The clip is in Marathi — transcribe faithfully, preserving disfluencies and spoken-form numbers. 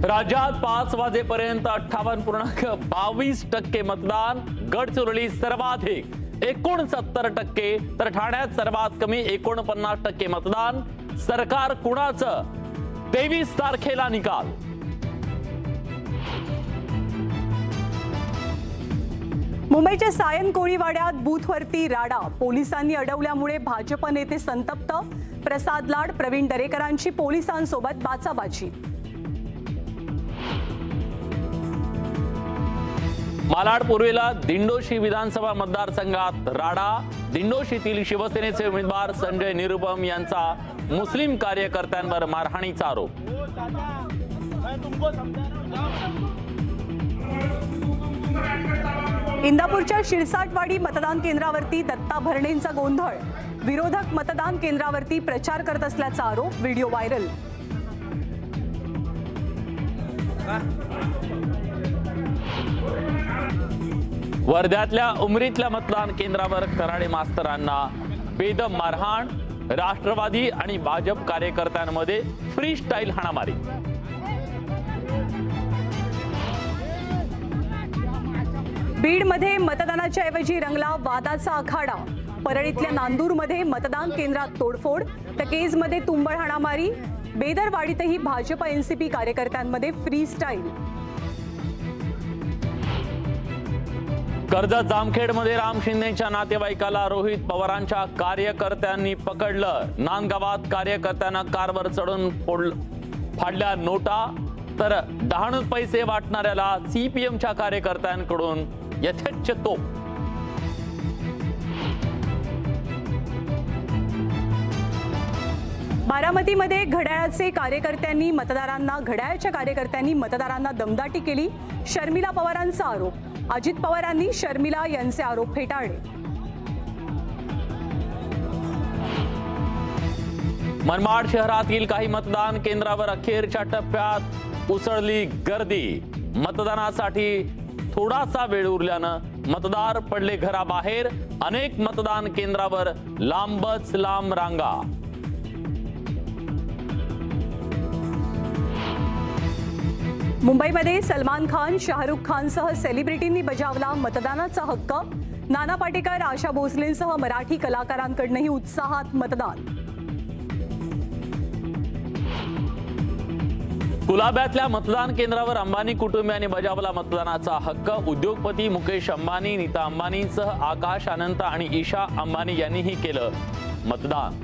राज्यात पाच वाजेपर्यंत अठ्ठावन्न पूर्णांक बावीस टक्के मतदान, गडचिरोली सर्वाधिक एकोणसत्तर टक्के, तर ठाण्यात सर्वात कमी एकोणपन्नास टक्के मतदान। सरकार कुणाचं? तेवीस तारखेला निकाल। मुंबईच्या सायन कोळीवाड्यात बूथवरती राडा, पोलिसांनी अडवल्यामुळे भाजप नेते संतप्त। प्रसाद लाड, प्रवीण दरेकरांची पोलिसांसोबत बाचाबाची। मालाड पूर्वेला दिंडोशी विधानसभा मतदारसंघात राडा, दिंडोशीतील शिवसेनेचे उमेदवार संजय निरुपम यांचा मुस्लिम कार्यकर्त्यांवर मारहाणीचा आरोप। इंदापूरच्या शिरसाटवाडी मतदान केंद्रावरती दत्ता भरणेंचा गोंधळ, विरोधक मतदान केंद्रावरती प्रचार करत असल्याचा आरोप, व्हिडिओ व्हायरल। वर्ध्यातल्या उमरीतल्या मतदान केंद्रावर कराडे मास्तरांना बेदम मारहाण, राष्ट्रवादी आणि भाजप कार्यकर्त्यांमध्ये फ्री स्टाईल हाणामारी। बीडमध्ये मतदानाच्या ऐवजी रंगला वादाचा आखाडा, परळीतल्या नांदूरमध्ये मतदान केंद्रात तोडफोड, तर केजमध्ये तुंबळ हाणामारी, बेदरवाडीतही भाजप एनसीपी कार्यकर्त्यांमध्ये फ्री स्टाईल। कर्जत जामखेडमध्ये राम शिंदेच्या नातेवाईकाला रोहित पवारांच्या कार्यकर्त्यांनी पकडलं, नांदगावात कार्यकर्त्यांना कारवर चढून फाडल्या नोटा, तर डहाणूत पैसे वाटणाऱ्याला सीपीएमच्या कार्यकर्त्यांकडून यथेच्छ तोप। बारामतीमध्ये घड्याळाचे कार्यकर्त्यांनी मतदारांना घड्याळाच्या कार्यकर्त्यांनी मतदारांना दमदाटी केली, शर्मिला पवारांचा आरोप, अजित पवारांनी शर्मिला यांचे आरोप फेटाळले। मनमाड शहरातील काही मतदान केंद्रावर अखेरच्या टप्प्यात उसळली गर्दी, मतदानासाठी थोडासा वेळ उरल्यानं मतदार पडले घराबाहेर, अनेक मतदान केंद्रावर लांबच लांब रांगा। मुंबईमध्ये सलमान खान, शाहरुख खानसह सेलिब्रिटींनी बजावला मतदानाचा हक्क, नाना पाटेकर, आशा भोसलेंसह मराठी कलाकारांकडूनही उत्साहात मतदान। कुलाब्यातल्या मतदान केंद्रावर अंबानी कुटुंबियांनी बजावला मतदानाचा हक्क, उद्योगपती मुकेश अंबानी, नीता अंबानींसह आकाश, अनंत आणि ईशा अंबानी यांनीही केलं मतदान।